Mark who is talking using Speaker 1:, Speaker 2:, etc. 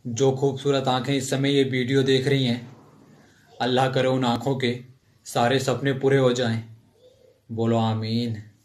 Speaker 1: जो खूबसूरत आंखें इस समय ये वीडियो देख रही हैं, अल्लाह करे उन आंखों के सारे सपने पूरे हो जाएं। बोलो आमीन।